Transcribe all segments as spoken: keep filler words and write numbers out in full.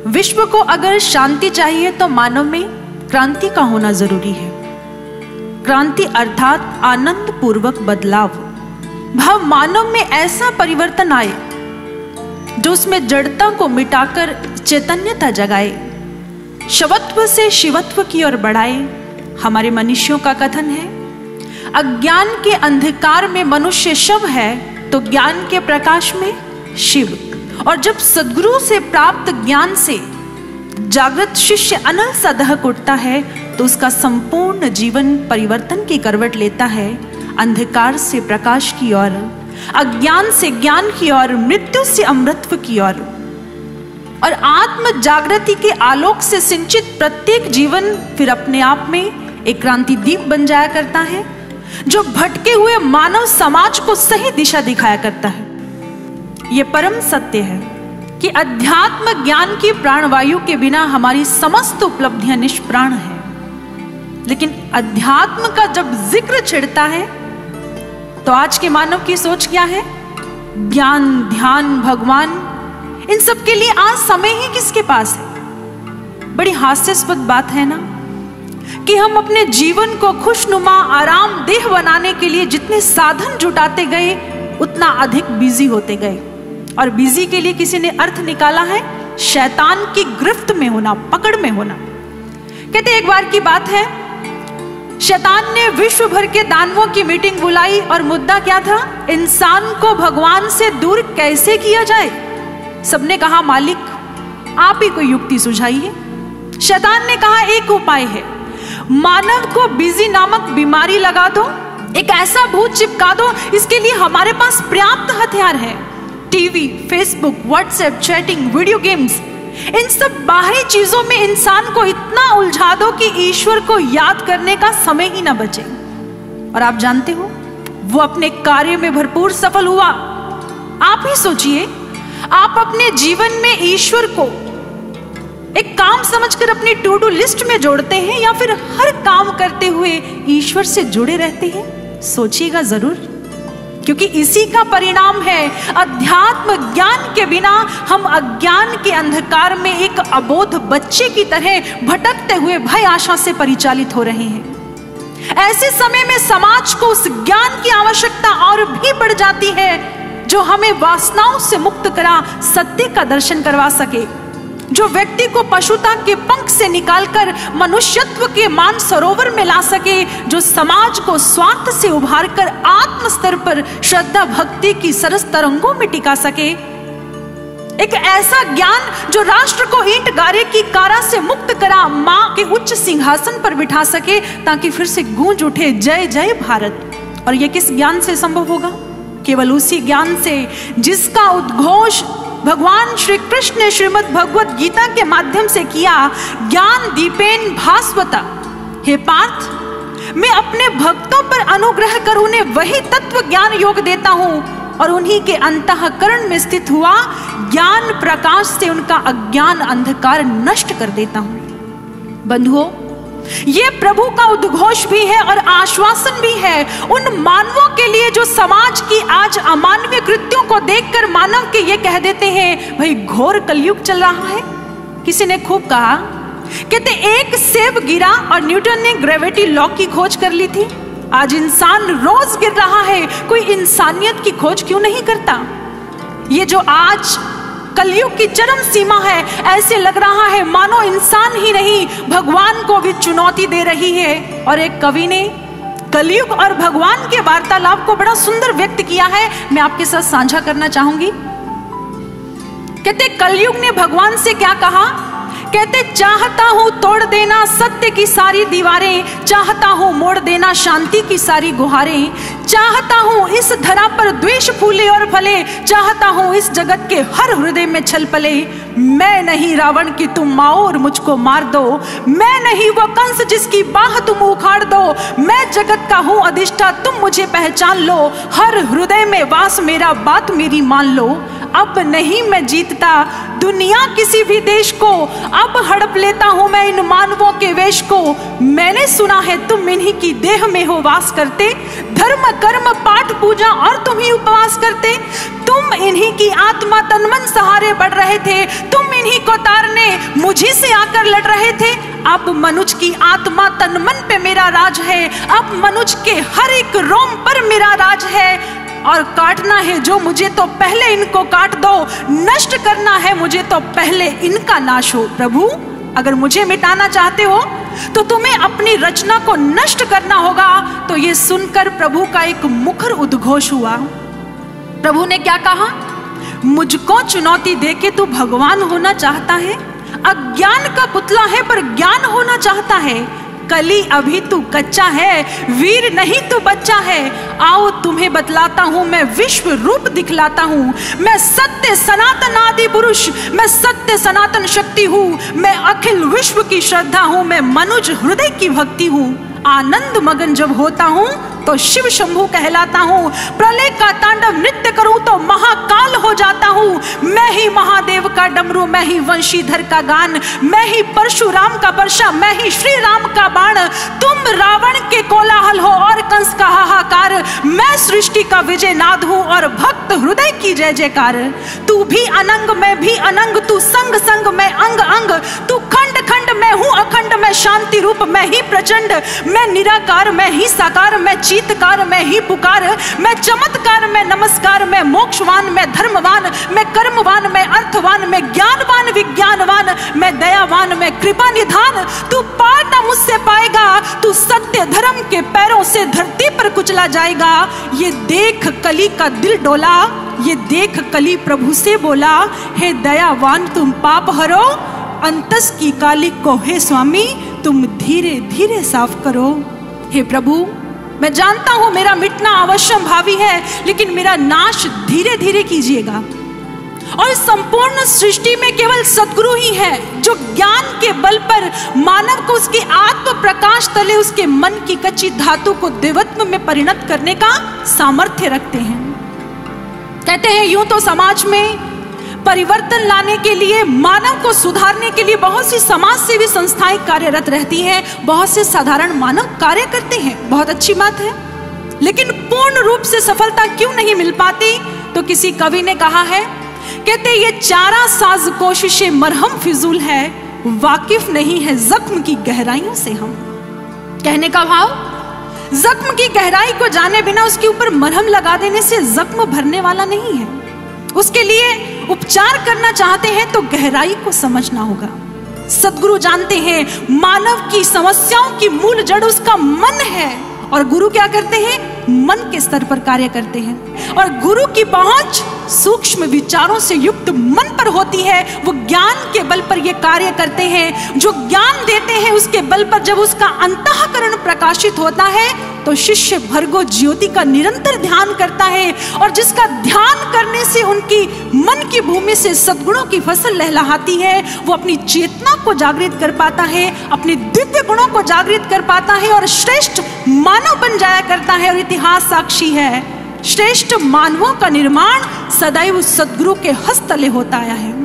विश्व को अगर शांति चाहिए तो मानव में क्रांति का होना जरूरी है। क्रांति अर्थात आनंद पूर्वक बदलाव, भाव मानव में ऐसा परिवर्तन आए जो उसमें जड़ता को मिटाकर चैतन्यता जगाए, शवत्व से शिवत्व की ओर बढ़ाए। हमारे मनुष्यों का कथन है, अज्ञान के अंधकार में मनुष्य शव है तो ज्ञान के प्रकाश में शिव। और जब सद्गुरु से प्राप्त ज्ञान से जागृत शिष्य अनल सा दहक उठता है तो उसका संपूर्ण जीवन परिवर्तन की करवट लेता है, अंधकार से प्रकाश की ओर, अज्ञान से ज्ञान की ओर, मृत्यु से अमृतत्व की ओर। और आत्म जागृति के आलोक से सिंचित प्रत्येक जीवन फिर अपने आप में एक क्रांति दीप बन जाया करता है, जो भटके हुए मानव समाज को सही दिशा दिखाया करता है। यह परम सत्य है कि अध्यात्म ज्ञान की प्राणवायु के बिना हमारी समस्त उपलब्धियां निष्प्राण है। लेकिन अध्यात्म का जब जिक्र छिड़ता है तो आज के मानव की सोच क्या है? ज्ञान, ध्यान, भगवान, इन सब के लिए आज समय ही किसके पास है? बड़ी हास्यास्पद बात है ना कि हम अपने जीवन को खुशनुमा आरामदेह बनाने के लिए जितने साधन जुटाते गए उतना अधिक बिजी होते गए। और बिजी के लिए किसी ने अर्थ निकाला है शैतान की गिरफ्त में होना, पकड़ में होना। कहते एक बार की बात है, शैतान ने विश्व भर के दानवों की मीटिंग बुलाई और मुद्दा क्या था? इंसान को भगवान से दूर कैसे किया जाए। सबने कहा मालिक आप ही कोई युक्ति सुझाइए। शैतान ने कहा एक उपाय है, मानव को बिजी नामक बीमारी लगा दो, एक ऐसा भूत चिपका दो, इसके लिए हमारे पास पर्याप्त हथियार है। TV, Facebook, WhatsApp, chatting, video games, इन सब बाहरी चीजों में इंसान को इतना उलझा दो कि ईश्वर को याद करने का समय ही ना बचे। और आप जानते हो वो अपने कार्य में भरपूर सफल हुआ। आप ही सोचिए, आप अपने जीवन में ईश्वर को एक काम समझकर अपनी टू डू लिस्ट में जोड़ते हैं या फिर हर काम करते हुए ईश्वर से जुड़े रहते हैं? सोचिएगा जरूर, क्योंकि इसी का परिणाम है अध्यात्म ज्ञान के बिना हम अज्ञान के अंधकार में एक अबोध बच्चे की तरह भटकते हुए भय आशा से परिचालित हो रहे हैं। ऐसे समय में समाज को उस ज्ञान की आवश्यकता और भी बढ़ जाती है जो हमें वासनाओं से मुक्त करा सत्य का दर्शन करवा सके, जो व्यक्ति को पशुता के पंख से निकालकर मनुष्यत्व के मान सरोवर में ला सके, जो समाज को स्वार्थ से उभारकर आत्म स्तर पर श्रद्धा भक्ति की सरस तरंगों में टिका सके। एक ऐसा ज्ञान जो राष्ट्र को ईंट गारे की कारा से मुक्त करा मां के उच्च सिंहासन पर बिठा सके, ताकि फिर से गूंज उठे जय जय भारत। और यह किस ज्ञान से संभव होगा? केवल उसी ज्ञान से जिसका उद्घोष भगवान श्री कृष्ण ने श्रीमद् भगवत गीता के माध्यम से किया। ज्ञान दीपेन भास्वता, हे पार्थ मैं अपने भक्तों पर अनुग्रह कर उन्हें वही तत्व ज्ञान योग देता हूं और उन्हीं के अंतःकरण में स्थित हुआ ज्ञान प्रकाश से उनका अज्ञान अंधकार नष्ट कर देता हूं। बंधुओं, ये प्रभु का उद्घोष भी है और आश्वासन भी है उन मानवों के लिए जो समाज की आज अमानवीय कृत्यों को देखकर मानव के ये कह देते हैं भाई घोर कलयुग चल रहा है। किसी ने खूब कहा, कहते एक सेब गिरा और न्यूटन ने ग्रेविटी लॉ की खोज कर ली थी, आज इंसान रोज गिर रहा है, कोई इंसानियत की खोज क्यों नहीं करता। ये जो आज कलयुग की चरम सीमा है, ऐसे लग रहा है मानो इंसान ही नहीं भगवान को भी चुनौती दे रही है। और एक कवि ने कलयुग और भगवान के वार्तालाप को बड़ा सुंदर व्यक्त किया है, मैं आपके साथ साझा करना चाहूंगी। कहते कलयुग ने भगवान से क्या कहा? कहते चाहता हूं तोड़ देना सत्य की सारी दीवारें, चाहता हूं मोड़ देना शांति की सारी गुहारें, चाहता हूं इस धरा पर द्वेष फूले और फले, चाहता हूं इस जगत के हर हृदय में छल पले। मैं नहीं रावण की तुम माओ और मुझको मार दो, मैं नहीं वो कंस जिसकी बाह तुम उखाड़ दो, मैं जगत का हूं अधिष्ठा तुम मुझे पहचान लो, हर हृदय में वास मेरा बात मेरी मान लो। अब नहीं मैं जीतता दुनिया किसी भी देश को, अब हड़प लेता हूं मैं इन मानवों के वेश को। मैंने सुना है तुम इन्हीं की देह में हो वास करते, धर्म कर्म पाठ पूजा और तुम ही उपवास करते, तुम इन्हीं की आत्मा तन मन सहारे बढ़ रहे थे, तुम किन्हीं को तारने मुझी से आकर लड़ रहे थे। अब मनुज की आत्मा तन मन पे मेरा राज है, अब मनुज के हर एक रोम पर मेरा राज है। और काटना है जो मुझे तो पहले इनको काट दो, नष्ट करना है मुझे तो पहले इनका नाश हो। प्रभु अगर मुझे मिटाना चाहते हो तो तुम्हें अपनी रचना को नष्ट करना होगा। तो ये सुनकर प्रभु का एक मुखर उद्घोष हुआ। प्रभु ने क्या कहा? मुझको चुनौती देके तू भगवान होना चाहता है? अज्ञान का पुतला है पर ज्ञान होना चाहता है। कली अभी तू कच्चा है, वीर नहीं तू बच्चा है। आओ तुम्हें बतलाता हूँ, मैं विश्व रूप दिखलाता हूँ। मैं सत्य सनातन आदि पुरुष, मैं सत्य सनातन शक्ति हूँ। मैं अखिल विश्व की श्रद्धा हूँ, मैं मनुज हृदय की भक्ति हूँ। आनंद मगन जब होता हूँ तो शिव शंभु कहलाता हूँ। प्रलय का तांडव नृत्य करूं तो महाकाल हो जाता हूँ। मैं ही महादेव का डमरू, मैं ही वंशीधर का गान, मैं ही परशुराम का वर्षा, मैं ही श्री राम का बाण। तुम रावण के कोलाहल हो और कंस का हाहाकार, मैं सृष्टि का विजय नाद हूँ और भक्त हृदय की जय जयकार। तू भी अनंग मैं भी अनंग, तू संग संग मैं अंग अंग, तू खंड खंड मैं हूँ अखंड, मैं शांति रूप मैं ही प्रचंड, मैं निराकार मैं ही साकार, मैं चीतकार मैं ही पुकार, मैं चमत्कार मैं नमस्कार, मैं मोक्षवान मैं धर्मवान, मैं कर्मवान मैं अर्थवान, मैं ज्ञानवान विज्ञानवान, मैं दयावान मैं कृपा निधान। तू पार ना मुझसे पाएगा, तू सत्य धर्म के पैरों से धरती पर कुचला जाएगा। ये देख कली का दिल डोला, ये देख कली प्रभु से बोला, हे दयावान तुम पाप हरो, अंतस की काली को हे स्वामी तुम धीरे धीरे साफ करो। हे प्रभु मैं जानता हूं मेरा मिटना अवश्यम भावी है, लेकिन मेरा नाश धीरे धीरे कीजिएगा। और इस संपूर्ण सृष्टि में केवल सद्गुरु ही है जो ज्ञान के बल पर मानव को उसके आत्म प्रकाश तले उसके मन की कच्ची धातु को देवत्व में परिणत करने का सामर्थ्य रखते हैं। कहते हैं यूं तो समाज में परिवर्तन लाने के लिए, मानव को सुधारने के लिए बहुत सी समाज सेवी संस्थाएं कार्यरत रहती हैं, बहुत से साधारण मानव कार्य करते हैं, बहुत अच्छी बात है। लेकिन पूर्ण रूप से सफलता क्यों नहीं मिल पाती? तो किसी कवि ने कहा है, कहते ये चारा साज कोशिशें मरहम फिजूल है, वाकिफ नहीं है जख्म की गहराइयों से हम। कहने का भाव, जख्म की गहराई को जाने बिना उसके ऊपर मरहम लगा देने से जख्म भरने वाला नहीं है। उसके लिए उपचार करना चाहते हैं तो गहराई को समझना होगा। सद्गुरु जानते हैं मानव की समस्याओं की मूल जड़ उसका मन है, और गुरु क्या करते हैं? मन के स्तर पर कार्य करते हैं। और गुरु की पहुंच सूक्ष्म विचारों से युक्त मन पर होती है। वो ज्ञान के बल पर ये कार्य करते हैं। जो ज्ञान देते हैं उसके बल पर जब उसका अंतःकरण प्रकाशित होता है तो शिष्य भर्गो ज्योति का निरंतर ध्यान करता है, और जिसका ध्यान करने से उनकी मन की भूमि से सद्गुणों की फसल लहलहाती है, वो अपनी चेतना को जागृत कर पाता है, अपने दिव्य गुणों को जागृत कर पाता है और श्रेष्ठ मानव बन जाया करता है। और इतिहास साक्षी है, श्रेष्ठ मानवों का निर्माण सदैव सद्गुरु के हस्तले होता आया है।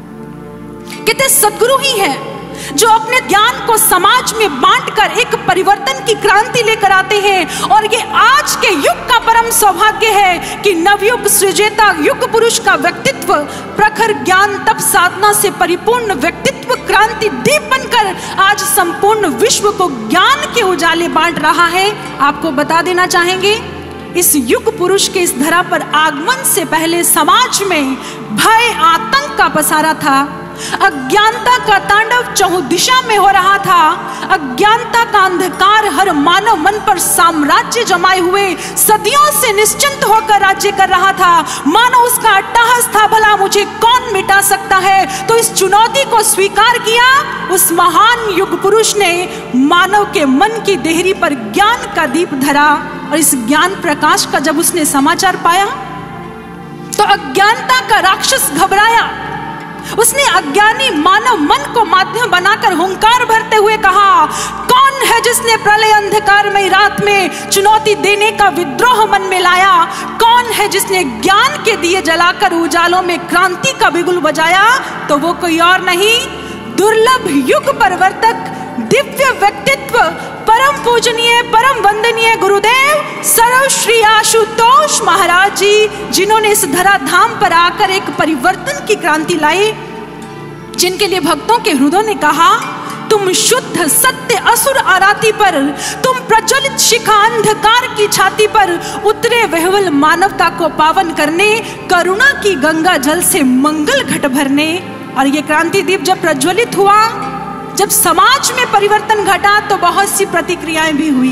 कहते सद्गुरु ही है जो अपने ज्ञान को समाज में बांटकर एक परिवर्तन की क्रांति लेकर आते हैं। और ये आज के युग का परम सौभाग्य है कि नवयुग सृजेता युग पुरुष का व्यक्तित्व प्रखर ज्ञान तप साधना से परिपूर्ण व्यक्तित्व क्रांति दीप बनकर आज संपूर्ण विश्व को ज्ञान के उजाले बांट रहा है। आपको बता देना चाहेंगे, इस युग पुरुष के इस धरा पर आगमन से पहले समाज में भय आतंक का पसारा था, अज्ञानता का तांडव चहुं दिशा में हो रहा था। अज्ञानता का अंधकार हर मानव मन पर साम्राज्य जमाए हुए सदियों से निश्चिंत होकर राज्य कर रहा था। मानो उसका अट्टहास था, भला मुझे कौन मिटा सकता है। तो इस चुनौती को स्वीकार किया उस महान युग पुरुष ने, मानव के मन की देहरी पर ज्ञान का दीप धरा। और इस ज्ञान प्रकाश का जब उसने समाचार पाया तो अज्ञानता का राक्षस घबराया। उसने अज्ञानी मानव मन को माध्यम बनाकर हुंकार भरते हुए कहा, कौन है जिसने प्रलय अंधकार में रात में चुनौती देने का विद्रोह मन में लाया? कौन है जिसने ज्ञान के दिए जलाकर उजालों में क्रांति का बिगुल बजाया? तो वो कोई और नहीं, दुर्लभ युग परिवर्तक दिव्य व्यक्तित्व परम पूजनीय परम वंदनीय गुरुदेव सर्व श्री आशुतोष महाराज जी, जिन्होंने इस धराधाम पर आकर एक परिवर्तन की क्रांति लाई। जिनके लिए भक्तों के हृदयों ने कहा, तुम शुद्ध सत्य असुर आराती पर, तुम प्रज्वलित शिखा अंधकार की छाती पर उतरे वहवल मानवता को पावन करने, करुणा की गंगा जल से मंगल घट भरने। और ये क्रांति दीप जब प्रज्वलित हुआ, जब समाज में परिवर्तन घटा, तो बहुत सी प्रतिक्रियाएं भी हुई,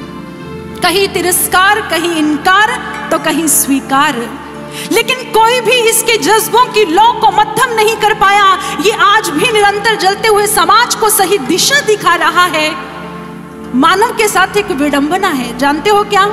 कहीं तिरस्कार, कहीं इनकार, तो कहीं स्वीकार। लेकिन कोई भी इसके जज्बों की लौ को मध्यम नहीं कर पाया। ये आज भी निरंतर जलते हुए समाज को सही दिशा दिखा रहा है। मानव के साथ एक विडंबना है, जानते हो क्या?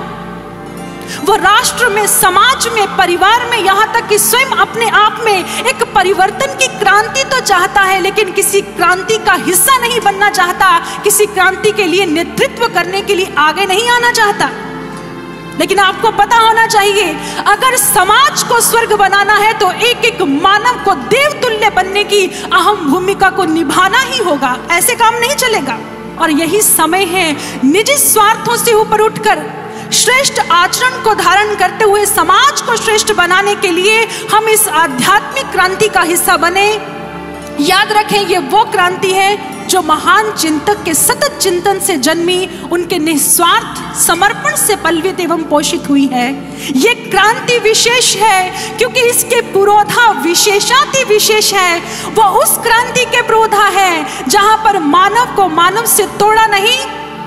वो राष्ट्र में, समाज में, परिवार में, यहाँ तक कि स्वयं अपने आप में एक परिवर्तन की क्रांति तो चाहता है, लेकिन किसी क्रांति का हिस्सा नहीं बनना चाहता, किसी क्रांति के लिए नेतृत्व करने के लिए आगे नहीं आना चाहता। लेकिन आपको पता होना चाहिए, अगर समाज को स्वर्ग बनाना है तो एक एक मानव को देवतुल्य बनने की अहम भूमिका को निभाना ही होगा, ऐसे काम नहीं चलेगा। और यही समय है निजी स्वार्थों से ऊपर उठकर श्रेष्ठ आचरण को धारण करते हुए समाज को श्रेष्ठ बनाने के लिए हम इस आध्यात्मिक क्रांति का हिस्सा बने। याद रखें, ये वो क्रांति है जो महान चिंतक के सतत चिंतन से जन्मी, उनके निस्वार्थ समर्पण से पल्वित एवं पोषित हुई है। ये क्रांति विशेष है क्योंकि इसके पुरोधा विशेषाति विशेष है। वो उस क्रांति के पुरोधा है जहां पर मानव को मानव से तोड़ा नहीं,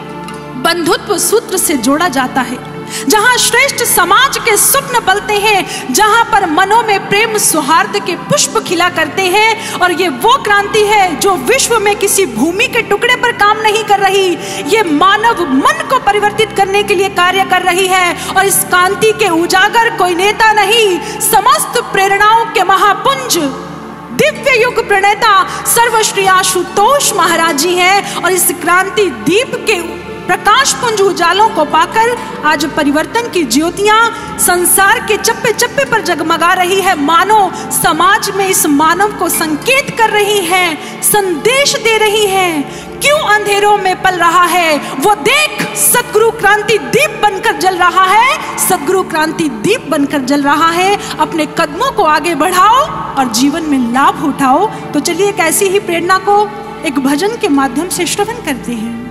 बंधुत्व सूत्र से जोड़ा जाता है, जहां श्रेष्ठ समाज के स्वप्न पलते हैं, जहां पर मनों में प्रेम सौहार्द के पुष्प खिला करते हैं। और ये वो क्रांति है जो विश्व में किसी भूमि के टुकड़े पर काम नहीं कर रही, ये मानव मन को परिवर्तित करने के लिए कार्य कर रही है। और इस क्रांति के उजागर कोई नेता नहीं, समस्त प्रेरणाओं के महापुंज दिव्य युग प्रणेता सर्वश्री आशुतोष महाराज जी हैं। और इस क्रांति दीप के प्रकाश पुंज उजालों को पाकर आज परिवर्तन की ज्योतियां संसार के चप्पे चप्पे पर जगमगा रही है। मानो समाज में इस मानव को संकेत कर रही है, संदेश दे रही है, क्यों अंधेरों में पल रहा है, वो देख सद्गुरु क्रांति दीप बनकर जल रहा है, सद्गुरु क्रांति दीप बनकर जल रहा है। अपने कदमों को आगे बढ़ाओ और जीवन में लाभ उठाओ। तो चलिए एक ऐसी ही प्रेरणा को एक भजन के माध्यम से श्रवण करते हैं।